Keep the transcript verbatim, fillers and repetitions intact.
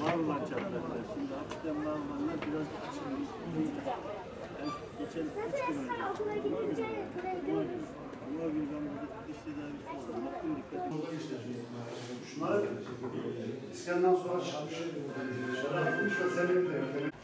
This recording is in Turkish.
Marmara çatladılar. Şimdi hafiften Marmara'lar biraz açılıyor. Yani geçen üç gün önce. Cuma günü. Cuma günü. Cuma günü ben burada diş tedavisi oldum. Baktım dikkat edin. Şunlar İskender'den sonra çalışıyor. Şarap yapmış ve sebebi de.